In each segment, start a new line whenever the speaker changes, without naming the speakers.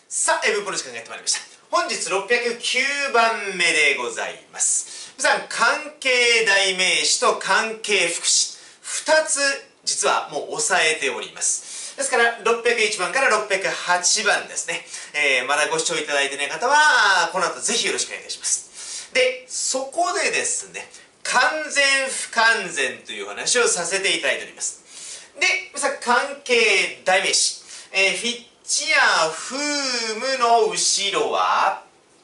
さあ、文法の時間がやってまいりました。本日609番目でございます。皆さん、関係代名詞と関係副詞、2つ実はもう押さえております。ですから、601番から608番ですね。まだご視聴いただいてない方は、この後ぜひよろしくお願いいたします。で、そこでですね、完全不完全という話をさせていただいております。で、皆さん、関係代名詞、フィッチやフームの後ろは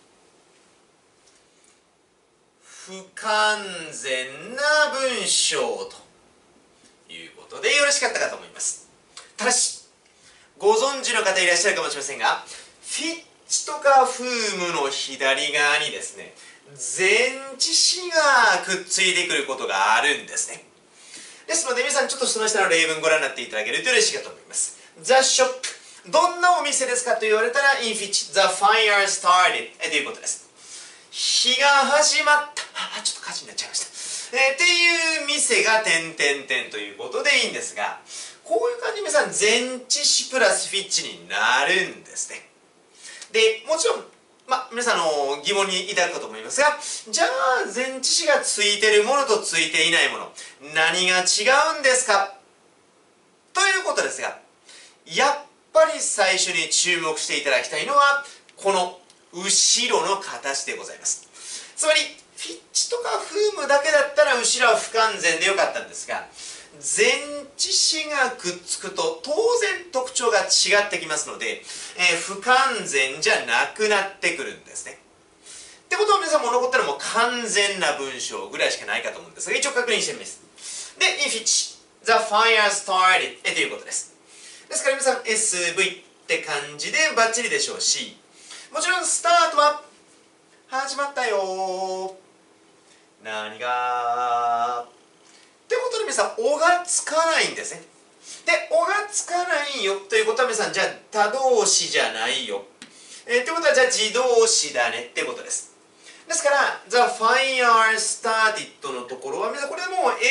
不完全な文章ということでよろしかったかと思います。ただし、ご存知の方いらっしゃるかもしれませんが、フィッチとかフームの左側にですね、前置詞がくっついてくることがあるんですね。ですので皆さんちょっとその下の例文ご覧になっていただけると嬉しいかと思います。The shop、どんなお店ですかと言われたら in which the fire started ということです。火が始まった。ちょっと火事になっちゃいました。っていう店が点々点ということでいいんですが、こういう感じで皆さん前置詞プラスフィッチになるんですね。で、もちろん皆さん疑問に抱くかと思いますが、じゃあ前置詞がついているものとついていないもの、何が違うんですかということですが、やっぱり最初に注目していただきたいのはこの後ろの形でございます。つまりフィッチとかフームだけだったら後ろは不完全でよかったんですが、前置詞がくっつくと当然特徴が違ってきますので、不完全じゃなくなってくるんですね。ってことは皆さんも残ったらもう完全な文章ぐらいしかないかと思うんですが、一応確認してみます。で、in which the fire started ということです。ですから皆さん SV って感じでバッチリでしょうし、もちろんスタートは始まったよー、何がってことで皆さん、おがつかないんですね。で、おがつかないよということは皆さん、じゃあ他動詞じゃないよ。ってことはじゃあ自動詞だねってことです。ですから、The fire started のところは皆さん、これはもう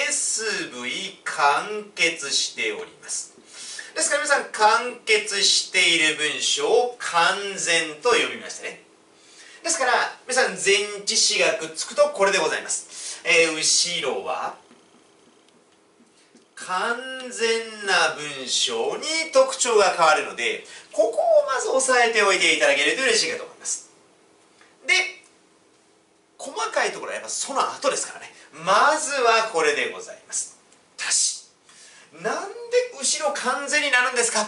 SV 完結しております。ですから皆さん、完結している文章を完全と呼びましたね。ですから、皆さん、前置詞がくっつくとこれでございます。後ろは完全な文章に特徴が変わるので、ここをまず押さえておいていただけると嬉しいかと思います。で、細かいところはやっぱその後ですからね。まずはこれでございます。ただし、なんで後ろ完全になるんですか？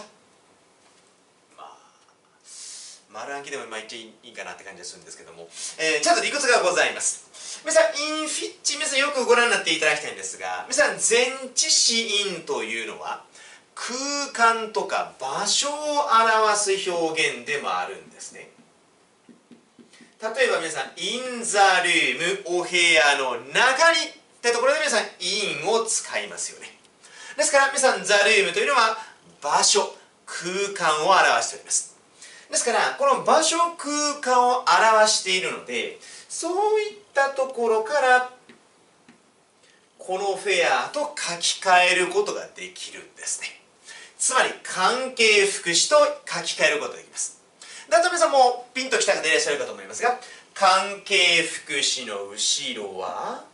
丸暗記でも言っちゃいいかなって感じがするんですけども、ちゃんと理屈がございます。皆さん、インフィッチ、皆さんよくご覧になっていただきたいんですが、皆さん、前置詞インというのは、空間とか場所を表す表現でもあるんですね。例えば皆さん、in the room、お部屋の中にってところで皆さん、in を使いますよね。ですから皆さん、the room というのは場所、空間を表しております。ですから、この場所、空間を表しているので、そういったところから、このフェアと書き換えることができるんですね。つまり、関係副詞と書き換えることができます。だと皆さんもピンときた方いらっしゃるかと思いますが、関係副詞の後ろは、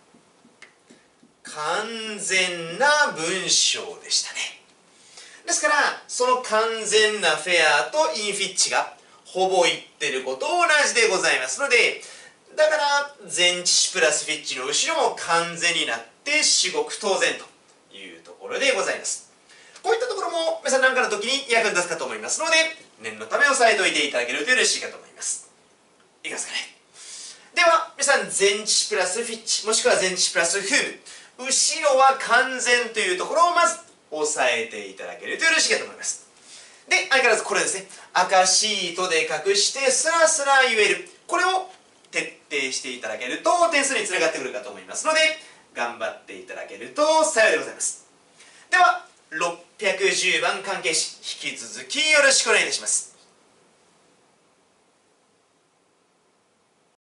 完全な文章でしたね。ですから、その完全なフェアとインフィッチがほぼ言ってること同じでございますので、だから前置詞プラスフィッチの後ろも完全になって至極当然というところでございます。こういったところも皆さん何かの時に役に立つかと思いますので、念のため押さえておいていただけると嬉しいかと思います。いきますかね。では、皆さん前置詞プラスフィッチ、もしくは前置詞プラスフーム、後ろは完全というところをまず押さえていただけるとよろしいかと思います。で、相変わらずこれですね。赤シートで隠してスラスラ言える。これを徹底していただけると点数につながってくるかと思いますので、頑張っていただけると幸いでございます。では、610番関係詞、引き続きよろしくお願いいたします。